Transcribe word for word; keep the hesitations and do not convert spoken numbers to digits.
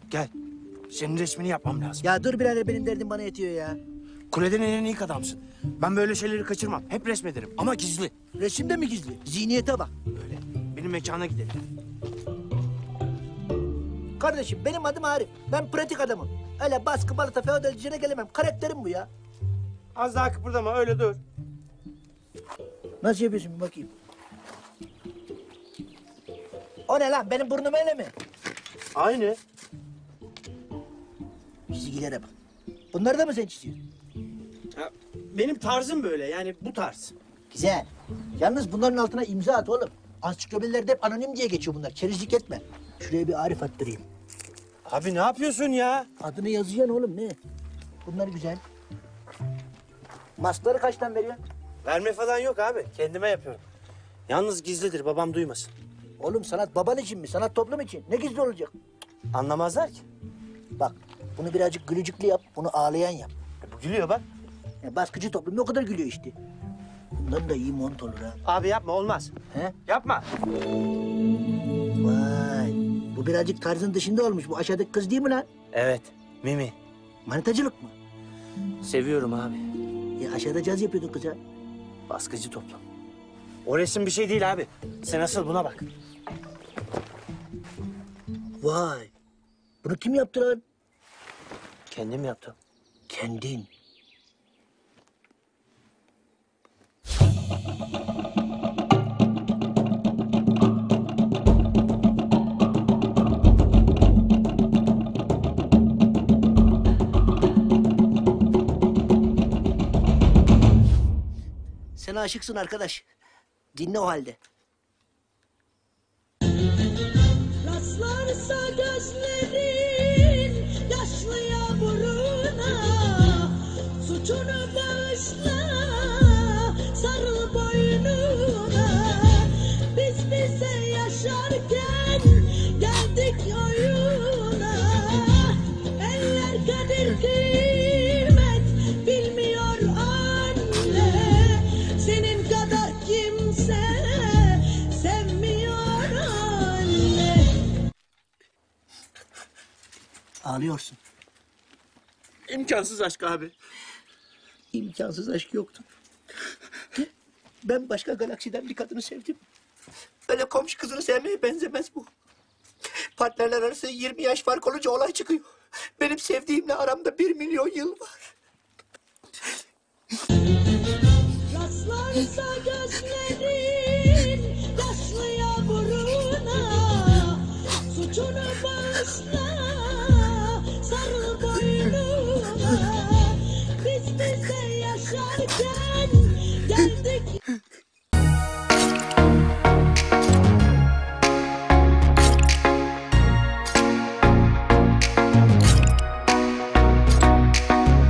Gel. Senin resmini yapmam lazım. Ya dur birader, benim derdim bana yetiyor ya. Kuleden inen ilk adamsın. Ben böyle şeyleri kaçırmam. Hep resmederim ama gizli. Resim de mi gizli? Zihniyete bak. Öyle. Benim mekana gidelim. Kardeşim benim adım Arif. Ben pratik adamım. Öyle baskı balata feodalcine gelemem. Karakterim bu ya. Az daha kıpırdama öyle dur. Nasıl yapıyorsun bir bakayım. O ne lan? Benim burnum öyle mi? Aynı. Çizgilere bak. Bunları da mı sen çiziyorsun? Ya, benim tarzım böyle yani bu tarz. Güzel. Yalnız bunların altına imza at oğlum. Ansiklopedilerde hep anonim diye geçiyor bunlar. Kerizlik etme. Şuraya bir Arif attırayım. Abi ne yapıyorsun ya? Adını yazacaksın oğlum, ne? Bunlar güzel. Maskları kaçtan veriyorsun? Verme falan yok abi. Kendime yapıyorum. Yalnız gizlidir babam duymasın. Oğlum sanat baban için mi? Sanat toplum için. Ne gizli olacak? Anlamazlar ki. Bak bunu birazcık gülücüklü yap. Bunu ağlayan yap. E, bu gülüyor bak. Ya baskıcı toplum ne o kadar gülüyor işte. Bundan da iyi mont olur ha. Abi yapma olmaz. He? Yapma. Vay. Bu birazcık tarzın dışında olmuş. Bu aşağıdaki kız değil mi lan? Evet. Mimi. Manitacılık mı? Seviyorum abi. Ya aşağıda caz yapıyordun kıza. Baskıcı toplum. O resim bir şey değil abi. Sen asıl buna bak. Vay. Bunu kim yaptı lan? Kendim yaptım. Kendin. Sen aşıksın arkadaş. Dinle o halde. Rastlarsa gözlerin yaşlı yağmuruna, suçunu bağışla, sarıl boynuna. Biz bize yaşarken geldik oyuna, eller kadir kıymet bilmiyor anne, senin kadar kimse sevmiyor anne. Ağlıyorsun. İmkansız aşk abi. İmkansız aşk yoktu. Ben başka galaksiden bir kadını sevdim. Öyle komşu kızını sevmeye benzemez bu. Partnerler arası yirmi yaş fark olunca olay çıkıyor. Benim sevdiğimle aramda bir milyon yıl var. Rastlarsa gözlerin yaşlı yağmuruna, suçunu bağışla, sarıl boynuna. Biz bize yaşarken